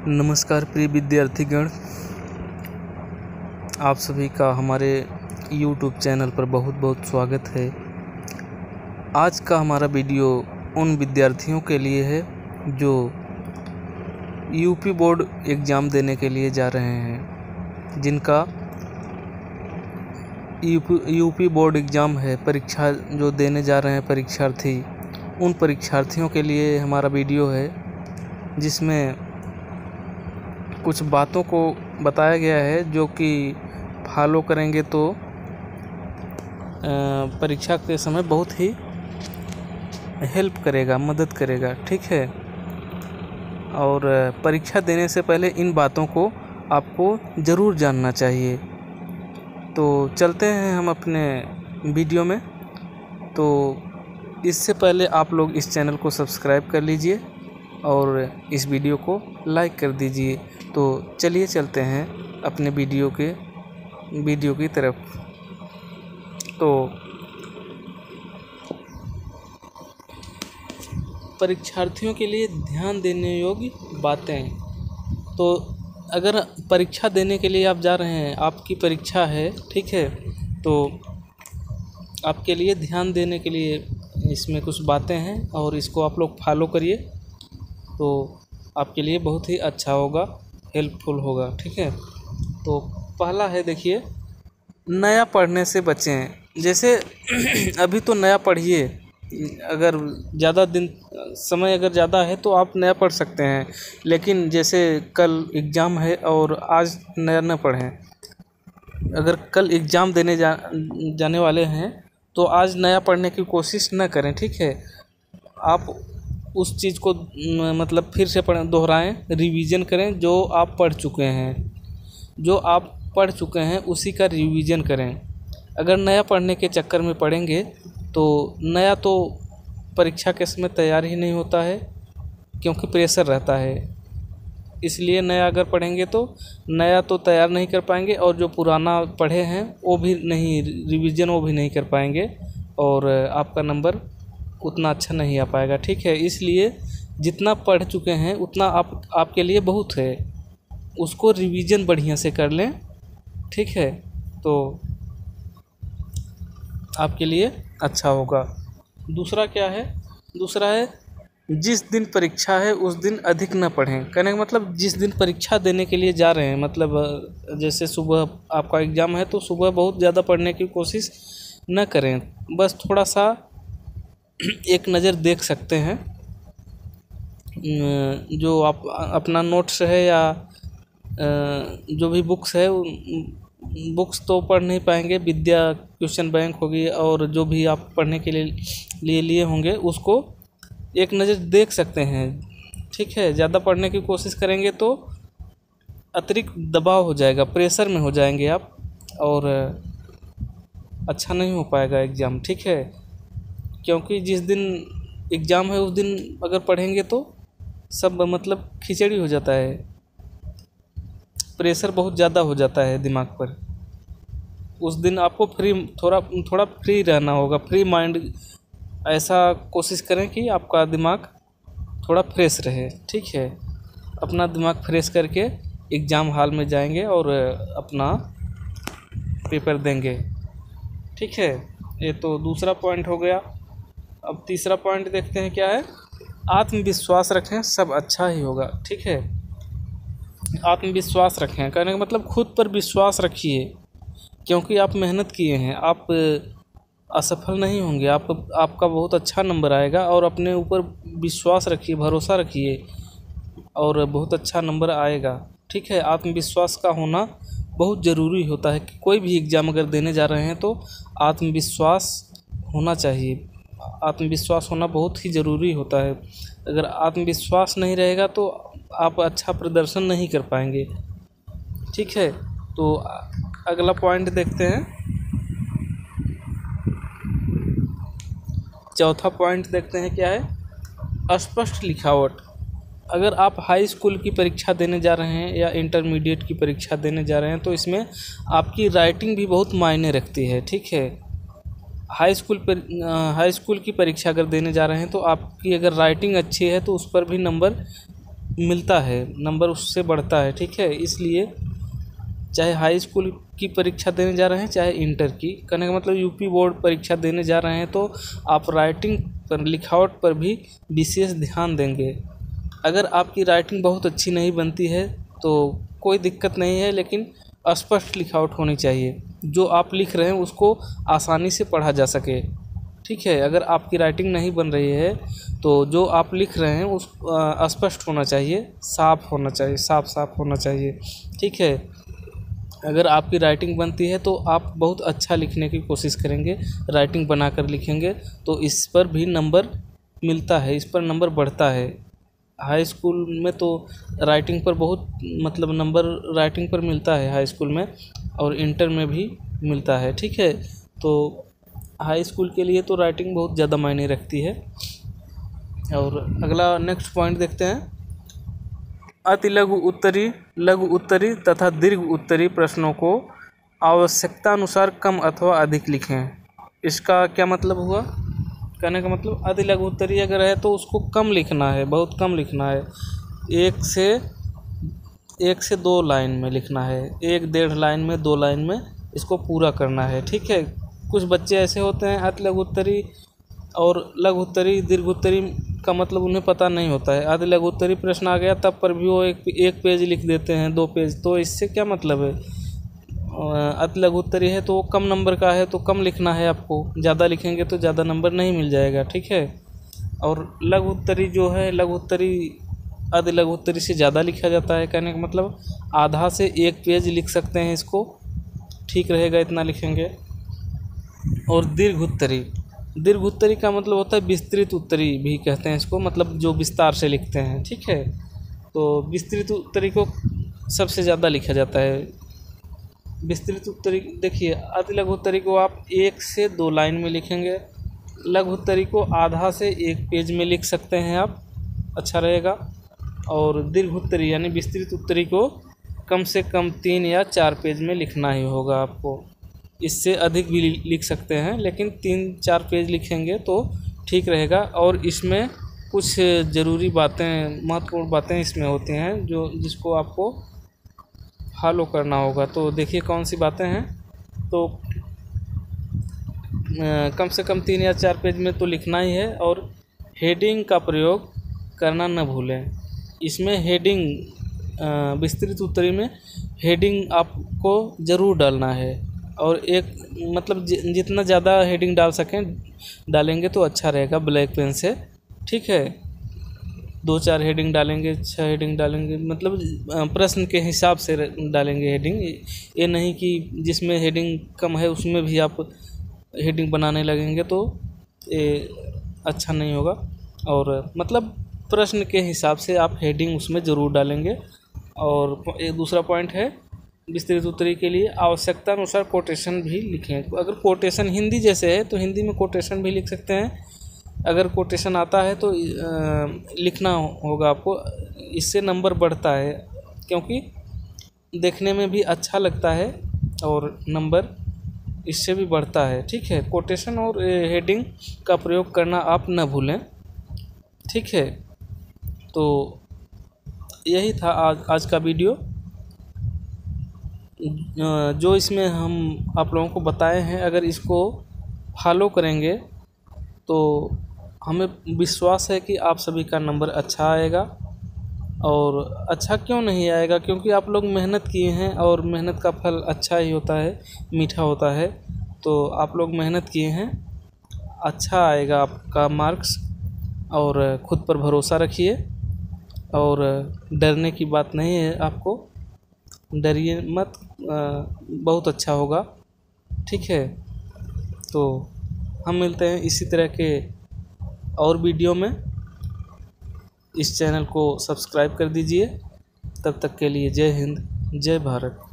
नमस्कार प्रिय विद्यार्थीगण, आप सभी का हमारे YouTube चैनल पर बहुत बहुत स्वागत है। आज का हमारा वीडियो उन विद्यार्थियों के लिए है जो यूपी बोर्ड एग्ज़ाम देने के लिए जा रहे हैं, जिनका यूपी बोर्ड एग्ज़ाम है, परीक्षा जो देने जा रहे हैं परीक्षार्थी, उन परीक्षार्थियों के लिए हमारा वीडियो है, जिसमें कुछ बातों को बताया गया है जो कि फॉलो करेंगे तो परीक्षा के समय बहुत ही हेल्प करेगा, मदद करेगा। ठीक है, और परीक्षा देने से पहले इन बातों को आपको ज़रूर जानना चाहिए। तो चलते हैं हम अपने वीडियो में। तो इससे पहले आप लोग इस चैनल को सब्सक्राइब कर लीजिए और इस वीडियो को लाइक कर दीजिए। तो चलिए चलते हैं अपने वीडियो की तरफ। तो परीक्षार्थियों के लिए ध्यान देने योग्य बातें। तो अगर परीक्षा देने के लिए आप जा रहे हैं, आपकी परीक्षा है, ठीक है, तो आपके लिए ध्यान देने के लिए इसमें कुछ बातें हैं और इसको आप लोग फॉलो करिए तो आपके लिए बहुत ही अच्छा होगा, हेल्पफुल होगा। ठीक है, तो पहला है, देखिए, नया पढ़ने से बचें। जैसे अभी तो नया पढ़िए, अगर ज़्यादा दिन समय अगर ज़्यादा है तो आप नया पढ़ सकते हैं, लेकिन जैसे कल एग्ज़ाम है और आज नया न पढ़ें। अगर कल एग्ज़ाम देने जाने वाले हैं तो आज नया पढ़ने की कोशिश न करें। ठीक है, आप उस चीज़ को मतलब फिर से दोहराएं, रिवीजन करें। जो आप पढ़ चुके हैं उसी का रिवीजन करें। अगर नया पढ़ने के चक्कर में पढ़ेंगे तो नया तो परीक्षा के समय तैयार ही नहीं होता है, क्योंकि प्रेशर रहता है। इसलिए नया अगर पढ़ेंगे तो नया तो तैयार नहीं कर पाएंगे, और जो पुराना पढ़े हैं वो भी नहीं, रिवीजन वो भी नहीं कर पाएंगे, और आपका नंबर उतना अच्छा नहीं आ पाएगा। ठीक है, इसलिए जितना पढ़ चुके हैं उतना आपके लिए बहुत है, उसको रिवीजन बढ़िया से कर लें। ठीक है, तो आपके लिए अच्छा होगा। दूसरा क्या है? दूसरा है, जिस दिन परीक्षा है उस दिन अधिक न पढ़ें। कहने का मतलब, जिस दिन परीक्षा देने के लिए जा रहे हैं, मतलब जैसे सुबह आपका एग्ज़ाम है तो सुबह बहुत ज़्यादा पढ़ने की कोशिश न करें, बस थोड़ा सा एक नज़र देख सकते हैं। जो आप अपना नोट्स है या जो भी बुक्स है, बुक्स तो पढ़ नहीं पाएंगे, विद्या क्वेश्चन बैंक होगी और जो भी आप पढ़ने के लिए होंगे उसको एक नज़र देख सकते हैं। ठीक है, ज़्यादा पढ़ने की कोशिश करेंगे तो अतिरिक्त दबाव हो जाएगा, प्रेशर में हो जाएंगे आप, और अच्छा नहीं हो पाएगा एग्ज़ाम। ठीक है, क्योंकि जिस दिन एग्ज़ाम है उस दिन अगर पढ़ेंगे तो सब मतलब खिचड़ी हो जाता है, प्रेशर बहुत ज़्यादा हो जाता है दिमाग पर। उस दिन आपको थोड़ा फ्री रहना होगा, फ्री माइंड। ऐसा कोशिश करें कि आपका दिमाग थोड़ा फ्रेश रहे। ठीक है, अपना दिमाग फ्रेश करके एग्ज़ाम हॉल में जाएंगे और अपना पेपर देंगे। ठीक है, ये तो दूसरा पॉइंट हो गया। अब तीसरा पॉइंट देखते हैं क्या है। आत्मविश्वास रखें, सब अच्छा ही होगा। ठीक है, आत्मविश्वास रखें, कहने का मतलब खुद पर विश्वास रखिए, क्योंकि आप मेहनत किए हैं, आप असफल नहीं होंगे, आपका बहुत अच्छा नंबर आएगा, और अपने ऊपर विश्वास रखिए, भरोसा रखिए, और बहुत अच्छा नंबर आएगा। ठीक है, आत्मविश्वास का होना बहुत ज़रूरी होता है कि कोई भी एग्ज़ाम अगर देने जा रहे हैं तो आत्मविश्वास होना चाहिए। आत्मविश्वास होना बहुत ही ज़रूरी होता है। अगर आत्मविश्वास नहीं रहेगा तो आप अच्छा प्रदर्शन नहीं कर पाएंगे। ठीक है, तो अगला पॉइंट देखते हैं। चौथा पॉइंट देखते हैं क्या है। स्पष्ट लिखावट। अगर आप हाई स्कूल की परीक्षा देने जा रहे हैं या इंटरमीडिएट की परीक्षा देने जा रहे हैं तो इसमें आपकी राइटिंग भी बहुत मायने रखती है। ठीक है, हाई स्कूल की परीक्षा अगर देने जा रहे हैं तो आपकी अगर राइटिंग अच्छी है तो उस पर भी नंबर मिलता है, नंबर उससे बढ़ता है, ठीक है। इसलिए चाहे हाई स्कूल की परीक्षा देने जा रहे हैं चाहे इंटर की, कहने का मतलब यूपी बोर्ड परीक्षा देने जा रहे हैं तो आप राइटिंग पर, लिखावट पर भी विशेष ध्यान देंगे। अगर आपकी राइटिंग बहुत अच्छी नहीं बनती है तो कोई दिक्कत नहीं है, लेकिन स्पष्ट लिखावट होनी चाहिए, जो आप लिख रहे हैं उसको आसानी से पढ़ा जा सके, ठीक है। अगर आपकी राइटिंग नहीं बन रही है तो जो आप लिख रहे हैं उस स्पष्ट होना चाहिए, साफ होना चाहिए, साफ होना चाहिए, ठीक है। अगर आपकी राइटिंग बनती है तो आप बहुत अच्छा लिखने की कोशिश करेंगे, राइटिंग बनाकर लिखेंगे तो इस पर भी नंबर मिलता है, इस पर नंबर बढ़ता है। हाई स्कूल में तो राइटिंग पर बहुत मतलब नंबर राइटिंग पर मिलता है हाई स्कूल में, और इंटर में भी मिलता है, ठीक है। तो हाई स्कूल के लिए तो राइटिंग बहुत ज़्यादा मायने रखती है। और अगला नेक्स्ट पॉइंट देखते हैं, अति लघु उत्तरी, लघु उत्तरी तथा दीर्घ उत्तरी प्रश्नों को आवश्यकता अनुसार कम अथवा अधिक लिखें। इसका क्या मतलब हुआ? कहने का मतलब अति लघु उत्तरी अगर है तो उसको कम लिखना है, बहुत कम लिखना है, एक से 2 लाइन में लिखना है, 1-1.5 लाइन में, 2 लाइन में इसको पूरा करना है, ठीक है। कुछ बच्चे ऐसे होते हैं अति लघु उत्तरी और लघु उत्तरी दीर्घ उत्तरी का मतलब उन्हें पता नहीं होता है। अति लघु उत्तरी प्रश्न आ गया तब पर भी वो एक पेज लिख देते हैं, 2 पेज, तो इससे क्या मतलब है? अति लघु उत्तरी है तो वो कम नंबर का है तो कम लिखना है आपको, ज़्यादा लिखेंगे तो ज़्यादा नंबर नहीं मिल जाएगा, ठीक है। और लघु उत्तरी जो है, लघु उत्तरी अति लघु उत्तरी से ज़्यादा लिखा जाता है, कहने का मतलब आधा से 1 पेज लिख सकते हैं इसको, ठीक रहेगा, इतना लिखेंगे। और दीर्घ उत्तरी, दीर्घ उत्तरी का मतलब होता है विस्तृत उत्तरी भी कहते हैं इसको, मतलब जो विस्तार से लिखते हैं, ठीक है। तो विस्तृत उत्तरी को सबसे ज़्यादा लिखा जाता है। विस्तृत उत्तरी देखिए, अति लघु उत्तरी को आप 1 से 2 लाइन में लिखेंगे, लघु उत्तरी को आधा से 1 पेज में लिख सकते हैं आप, अच्छा रहेगा। और दीर्घ उत्तरी यानी विस्तृत उत्तरी को कम से कम 3 या 4 पेज में लिखना ही होगा आपको, इससे अधिक भी लिख सकते हैं, लेकिन 3-4 पेज लिखेंगे तो ठीक रहेगा। और इसमें कुछ ज़रूरी बातें, महत्वपूर्ण बातें इसमें होती हैं जिसको आपको फॉलो करना होगा। तो देखिए कौन सी बातें हैं। तो कम से कम 3 या 4 पेज में तो लिखना ही है। और हेडिंग का प्रयोग करना न भूलें। इसमें हेडिंग, विस्तृत उत्तरी में हेडिंग आपको ज़रूर डालना है, और एक मतलब जितना ज़्यादा हेडिंग डाल सकें डालेंगे तो अच्छा रहेगा ब्लैक पेन से, ठीक है। 2-4 हेडिंग डालेंगे, 6 हेडिंग डालेंगे, मतलब प्रश्न के हिसाब से डालेंगे हेडिंग, ये नहीं कि जिसमें हेडिंग कम है उसमें भी आप हेडिंग बनाने लगेंगे तो ये अच्छा नहीं होगा। और मतलब प्रश्न के हिसाब से आप हेडिंग उसमें ज़रूर डालेंगे। और एक दूसरा पॉइंट है विस्तृत उत्तरी के लिए आवश्यकता अनुसार कोटेशन भी लिखें। अगर कोटेशन हिंदी जैसे है तो हिंदी में कोटेशन भी लिख सकते हैं, अगर कोटेशन आता है तो लिखना होगा आपको, इससे नंबर बढ़ता है, क्योंकि देखने में भी अच्छा लगता है और नंबर इससे भी बढ़ता है, ठीक है। कोटेशन और हेडिंग का प्रयोग करना आप न भूलें, ठीक है। तो यही था आज का वीडियो, जो इसमें हम आप लोगों को बताए हैं। अगर इसको फॉलो करेंगे तो हमें विश्वास है कि आप सभी का नंबर अच्छा आएगा। और अच्छा क्यों नहीं आएगा, क्योंकि आप लोग मेहनत किए हैं और मेहनत का फल अच्छा ही होता है, मीठा होता है। तो आप लोग मेहनत किए हैं, अच्छा आएगा आपका मार्क्स। और ख़ुद पर भरोसा रखिए और डरने की बात नहीं है, आपको डरिए मत, बहुत अच्छा होगा, ठीक है। तो हम मिलते हैं इसी तरह के और वीडियो में। इस चैनल को सब्सक्राइब कर दीजिए। तब तक के लिए जय हिंद, जय भारत।